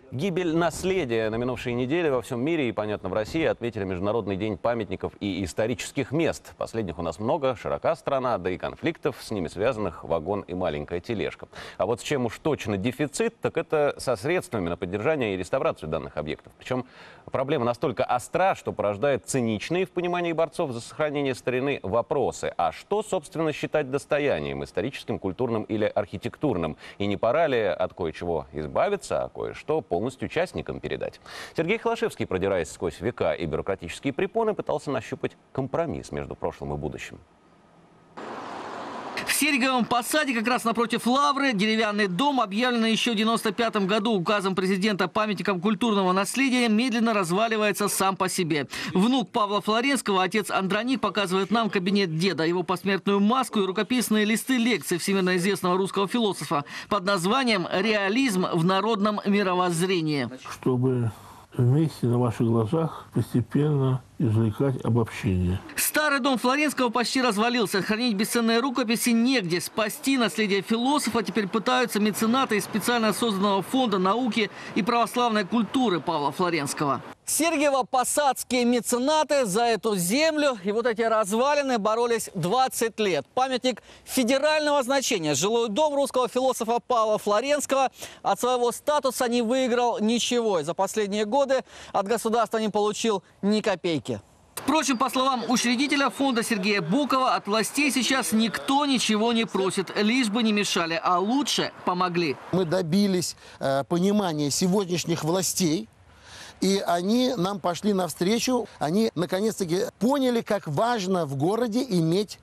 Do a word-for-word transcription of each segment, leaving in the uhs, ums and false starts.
Гибель наследия. На минувшей неделе во всем мире и, понятно, в России отметили Международный день памятников и исторических мест. Последних у нас много, широка страна, да и конфликтов с ними связанных вагон и маленькая тележка. А вот с чем уж точно дефицит, так это со средствами на поддержание и реставрацию данных объектов. Причем проблема настолько остра, что порождает циничные в понимании борцов за сохранение старины вопросы. А что, собственно, считать достоянием историческим, культурным или архитектурным? И не пора ли от кое-чего избавиться, а кое-что полностью участникам передать? Сергей Холошевский, продираясь сквозь века и бюрократические препоны, пытался нащупать компромисс между прошлым и будущим. В Сереговом Посаде, как раз напротив Лавры, деревянный дом, объявленный еще в девяносто пятом году указом президента памятником культурного наследия, медленно разваливается сам по себе. Внук Павла Флоренского, отец Андроник, показывает нам кабинет деда, его посмертную маску и рукописные листы лекций всемирно известного русского философа под названием «Реализм в народном мировоззрении». Чтобы вместе на ваших глазах постепенно извлекать обобщение. Старый дом Флоренского почти развалился. Хранить бесценные рукописи негде. Спасти наследие философа теперь пытаются меценаты из специально созданного фонда науки и православной культуры Павла Флоренского. Сергиево-посадские меценаты за эту землю и вот эти развалины боролись двадцать лет. Памятник федерального значения. Жилой дом русского философа Павла Флоренского от своего статуса не выиграл ничего. И за последние годы от государства не получил ни копейки. Впрочем, по словам учредителя фонда Сергея Бокова, от властей сейчас никто ничего не просит, лишь бы не мешали, а лучше помогли. Мы добились э, понимания сегодняшних властей, и они нам пошли навстречу. Они наконец-таки поняли, как важно в городе иметь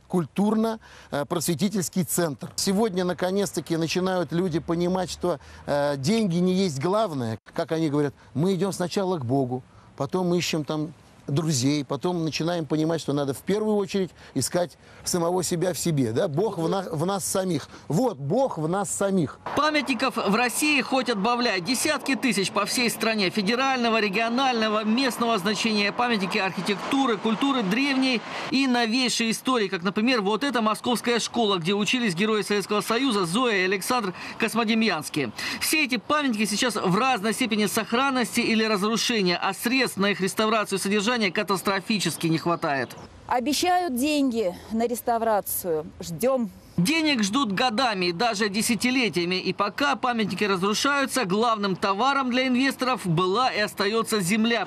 культурно-просветительский центр. Сегодня наконец-таки начинают люди понимать, что э, деньги не есть главное. Как они говорят, мы идем сначала к Богу, потом ищем там друзей, потом начинаем понимать, что надо в первую очередь искать самого себя в себе. Да? Бог в, на, в нас самих. Вот, Бог в нас самих. Памятников в России хоть отбавляй. Десятки тысяч по всей стране. Федерального, регионального, местного значения памятники архитектуры, культуры древней и новейшей истории. Как, например, вот эта московская школа, где учились герои Советского Союза Зоя и Александр Космодемьянские. Все эти памятники сейчас в разной степени сохранности или разрушения, а средств на их реставрацию и содержание катастрофически не хватает. Обещают деньги на реставрацию. Ждем. Денег ждут годами, даже десятилетиями. И пока памятники разрушаются, главным товаром для инвесторов была и остается земля.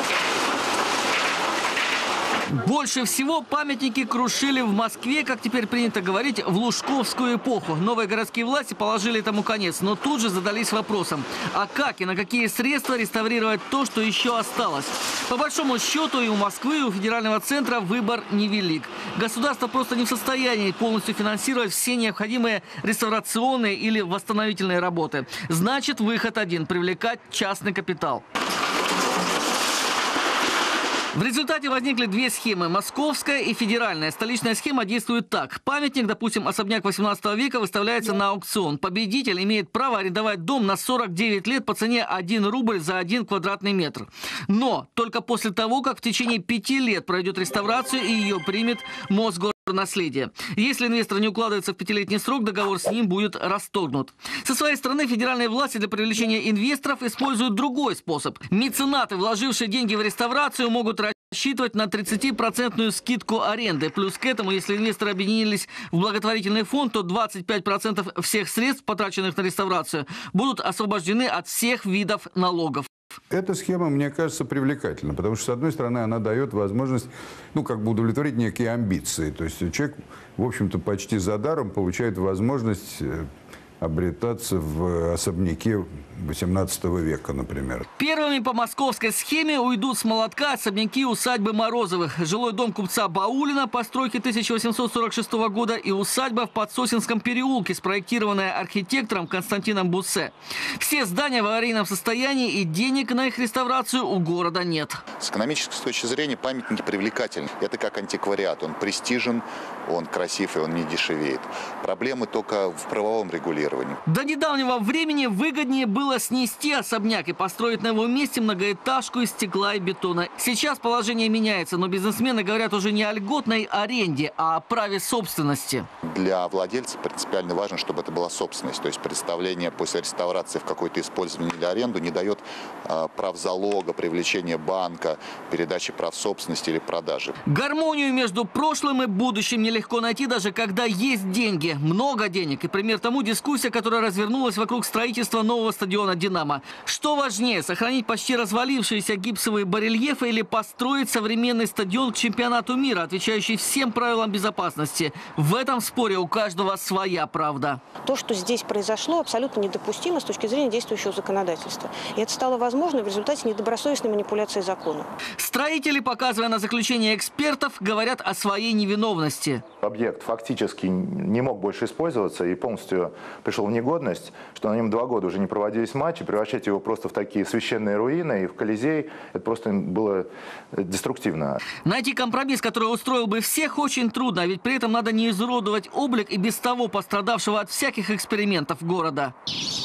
Больше всего памятники крушили в Москве, как теперь принято говорить, в лужковскую эпоху. Новые городские власти положили этому конец, но тут же задались вопросом, а как и на какие средства реставрировать то, что еще осталось? По большому счету и у Москвы, и у федерального центра выбор невелик. Государство просто не в состоянии полностью финансировать все необходимые реставрационные или восстановительные работы. Значит, выход один – привлекать частный капитал. В результате возникли две схемы – московская и федеральная. Столичная схема действует так. Памятник, допустим, особняк восемнадцатого века, выставляется на аукцион. Победитель имеет право арендовать дом на сорок девять лет по цене один рубль за один квадратный метр. Но только после того, как в течение пяти лет пройдет реставрацию и ее примет Мосгорнаследие. Если инвестор не укладывается в пятилетний срок, договор с ним будет расторгнут. Со своей стороны, федеральные власти для привлечения инвесторов используют другой способ. Меценаты, вложившие деньги в реставрацию, могут рассчитывать на тридцатипроцентную скидку аренды. Плюс к этому, если инвесторы объединились в благотворительный фонд, то двадцать пять процентов всех средств, потраченных на реставрацию, будут освобождены от всех видов налогов. Эта схема, мне кажется, привлекательна, потому что, с одной стороны, она дает возможность, ну, как бы удовлетворить некие амбиции. То есть человек, в общем-то, почти за даром получает возможность обретаться в особняке восемнадцатого века, например. Первыми по московской схеме уйдут с молотка особняки усадьбы Морозовых. Жилой дом купца Баулина постройки тысяча восемьсот сорок шестого года и усадьба в Подсосинском переулке, спроектированная архитектором Константином Буссе. Все здания в аварийном состоянии, и денег на их реставрацию у города нет. С экономической точки зрения памятники привлекательны. Это как антиквариат. Он престижен, он красив и он не дешевеет. Проблемы только в правовом регулировании. До недавнего времени выгоднее было было снести особняк и построить на его месте многоэтажку из стекла и бетона. Сейчас положение меняется, но бизнесмены говорят уже не о льготной аренде, а о праве собственности. Для владельца принципиально важно, чтобы это была собственность. То есть представление после реставрации в какое-то использование или аренду не дает э, прав залога, привлечения банка, передачи прав собственности или продажи. Гармонию между прошлым и будущим нелегко найти, даже когда есть деньги. Много денег. И пример тому дискуссия, которая развернулась вокруг строительства нового стадиона «Динамо». Что важнее, сохранить почти развалившиеся гипсовые барельефы или построить современный стадион к чемпионату мира, отвечающий всем правилам безопасности? В этом споре у каждого своя правда. То, что здесь произошло, абсолютно недопустимо с точки зрения действующего законодательства. И это стало возможно в результате недобросовестной манипуляции законом. Строители, показывая на заключение экспертов, говорят о своей невиновности. Объект фактически не мог больше использоваться и полностью пришел в негодность, что на нем два года уже не проводились матчи, превращать его просто в такие священные руины и в Колизей, это просто было деструктивно. Найти компромисс, который устроил бы всех, очень трудно, ведь при этом надо не изуродовать облик и без того пострадавшего от всяких экспериментов города.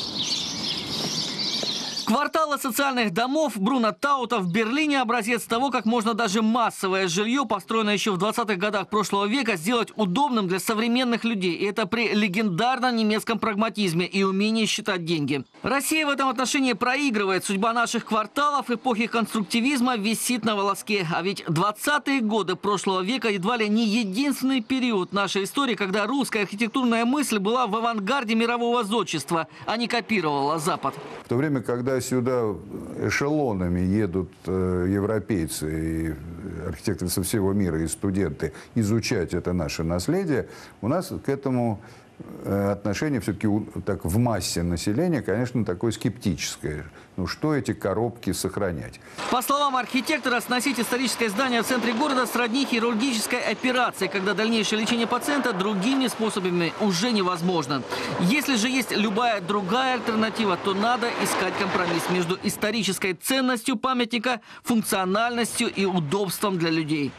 Кварталы социальных домов Бруно Таута в Берлине – образец того, как можно даже массовое жилье, построенное еще в двадцатых годах прошлого века, сделать удобным для современных людей. И это при легендарном немецком прагматизме и умении считать деньги. Россия в этом отношении проигрывает. Судьба наших кварталов эпохи конструктивизма висит на волоске. А ведь двадцатые годы прошлого века едва ли не единственный период нашей истории, когда русская архитектурная мысль была в авангарде мирового зодчества, а не копировала Запад. В то время, когда сюда эшелонами едут э, европейцы, и архитекторы со всего мира и студенты изучать это наше наследие, у нас к этому э, отношение все-таки так в массе населения, конечно, такое скептическое. Ну что эти коробки сохранять? По словам архитектора, сносить историческое здание в центре города сродни хирургической операции, когда дальнейшее лечение пациента другими способами уже невозможно. Если же есть любая другая альтернатива, то надо искать компромисс между исторической ценностью памятника, функциональностью и удобством для людей.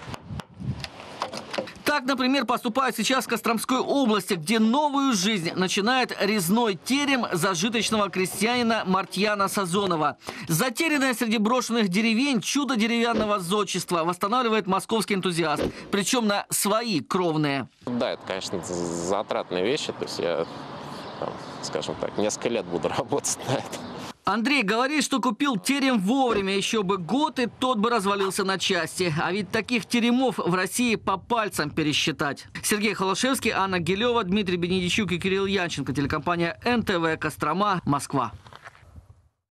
Так, например, поступают сейчас в Костромской области, где новую жизнь начинает резной терем зажиточного крестьянина Мартьяна Сазонова. Затерянное среди брошенных деревень чудо деревянного зодчества восстанавливает московский энтузиаст, причем на свои кровные. Да, это, конечно, затратные вещи, то есть я, там, скажем так, несколько лет буду работать на это. Андрей говорит, что купил терем вовремя, еще бы год, и тот бы развалился на части. А ведь таких теремов в России по пальцам пересчитать. Сергей Холошевский, Анна Гилева, Дмитрий Бенедичук и Кирилл Янченко. Телекомпания эн тэ вэ «Кострома», Москва.